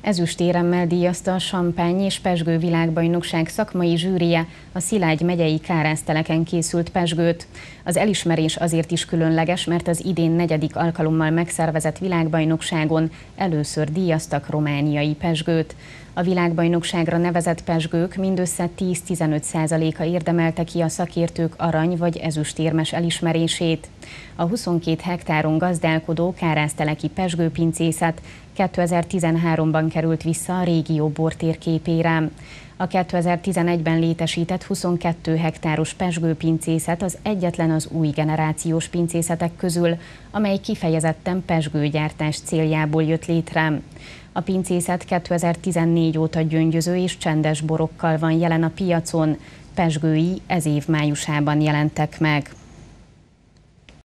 Ezüstéremmel díjazta a Champagne és Pezsgő világbajnokság szakmai zsűrije a Szilágy megyei kárászteleken készült pezsgőt. Az elismerés azért is különleges, mert az idén 4. alkalommal megszervezett világbajnokságon először díjaztak romániai pezsgőt. A világbajnokságra nevezett pezsgők mindössze 10-15%-a érdemelte ki a szakértők arany- vagy ezüstérmes elismerését. A 22 hektáron gazdálkodó kárászteleki pezsgőpincészet 2013-ban került vissza a régió bortérképére. A 2011-ben létesített 22 hektáros pezsgőpincészet az egyetlen az új generációs pincészetek közül, amely kifejezetten pezsgőgyártás céljából jött létre. A pincészet 2014 óta gyöngyöző és csendes borokkal van jelen a piacon, pezsgői ez év májusában jelentek meg.